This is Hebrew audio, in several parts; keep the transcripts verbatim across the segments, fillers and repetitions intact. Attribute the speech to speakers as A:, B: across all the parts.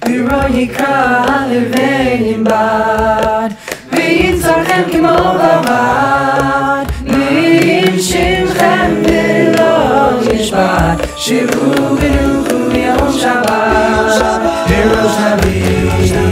A: בירו יקרא לבן ימבד ויצרכם כמו בבד נעים שמכם ולא נשבט שבו ונוחו יום שבת בראש נביא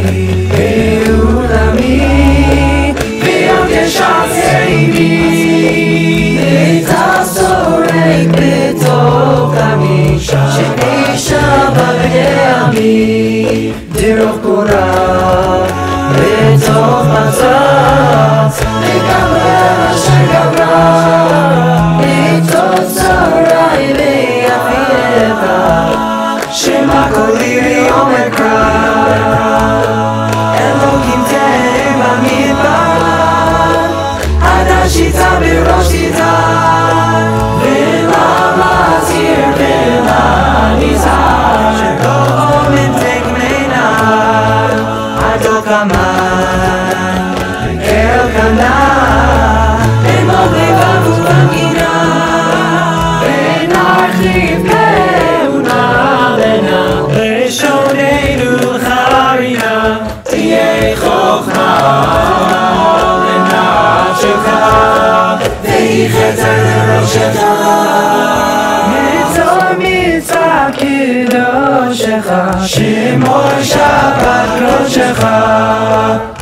A: בעולמי ביום ישער עימי ותסורק בתוך עמי שנשבע בנעמי דרך גורל בתוך מצב לגמרי אשר גברה מתוצרי ויפייך שמע קולי אומר קרא אלוקים תן במדבר עד השיטה בראש שיטה ולמזהיר ולנזהר שכל עומד תגמנה עד לא כמן אל כנה אמור לבבו במגינה ונרחיב פעולה לנה לשוננו חרינה תהיה חוכמה לנפשך ויחת לראשך מצור מצר קדושך שמור שבת קודשך